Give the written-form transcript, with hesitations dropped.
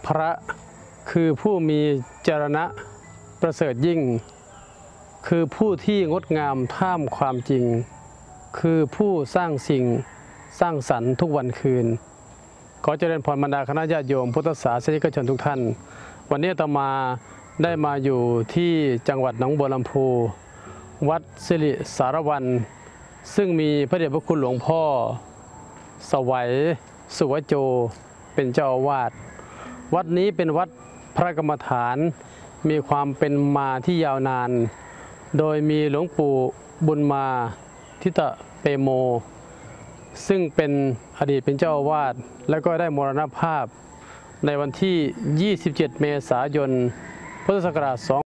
พระคือผู้มีจรณะประเสริฐยิ่งคือผู้ที่งดงามท่ามความจริงคือผู้สร้างสิ่งสร้างสรรค์ทุกวันคืนขอเจริญพรบรรดาคณะญาติโยมพุทธศาสนิกชนทุกท่านวันนี้อาตมาได้มาอยู่ที่จังหวัดหนองบัวลำพูวัดสิริสารวรรณซึ่งมีพระเดชพระคุณหลวงพ่อสวัยสุวโจเป็นเจ้าอาวาสวัดนี้เป็นวัดพระกรรมฐานมีความเป็นมาที่ยาวนานโดยมีหลวงปู่บุญมาทิตเปโมซึ่งเป็นอดีตเป็นเจ้าอาวาสแล้วก็ได้มรณภาพในวันที่ 27 เมษายน พุทธศักราช